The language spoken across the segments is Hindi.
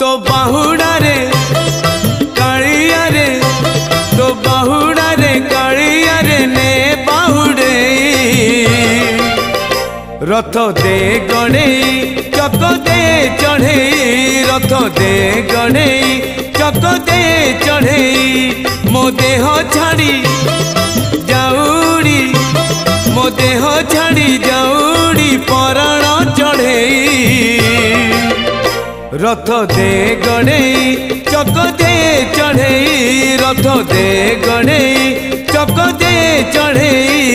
तो बाहुड़ा रे कालिया रे तो बाहुड़ा रे कालिया रे ने बाहुड़े रथ दे गणे चक दे चढ़े रथ दे गणे चक दे चढ़े मो देह छाड़ी जाऊड़ी मो देह छाड़ी जाऊड़ी पराण चढ़े रथ दे गणे चक दे चढ़े रथ दे गणे चक दे चढ़े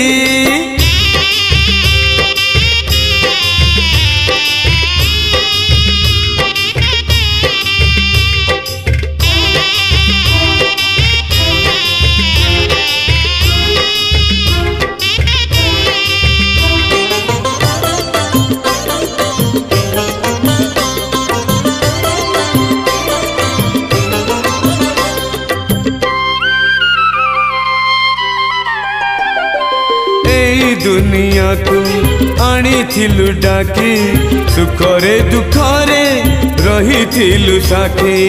दुनिया को आनी थिलु डाकी सुखरे दुखरे रही थिलु साखी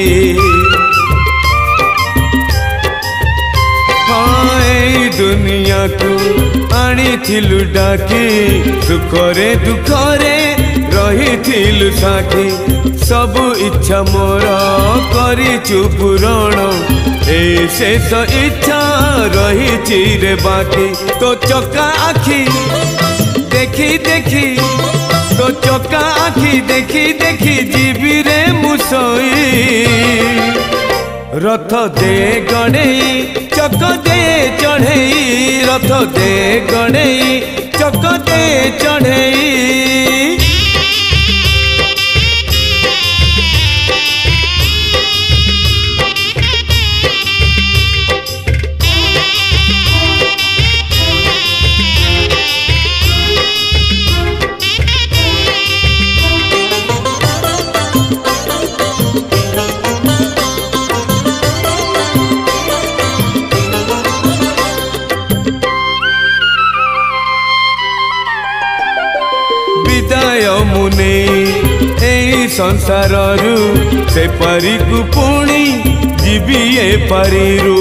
हाँ दुनिया को आनी थिलु डाकी सुखरे दुखरे रही थिलु साखी सबु इच्छा मोर करिचु पूरण ए शेष इच्छा रही चिरे बाकी तो चका आखी देखी देखी तो चका आखी देखी देखी जीवी रे मुसई रथ दे गणे चक दे चढ़े रथ दे गणे चक दे चढ़े मुने ए संसार से परी को पुणी जीवी ए परिरु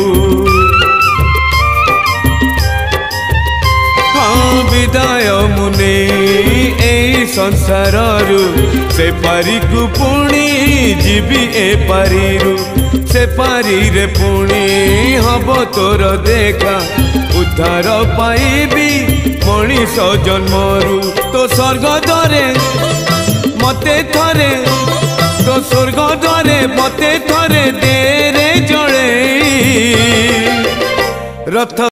हाँ विदाय मुने ए संसार से परी को पुणी जीवी ए परिरु से पारी रे पुणी हब तोर देखा उद्धार पाइबी मनीष जन्मरु तो स्वर्ग द्वारे मते थरे तो स्वर्ग द्वारे मते थरे दे रे जड़े रथ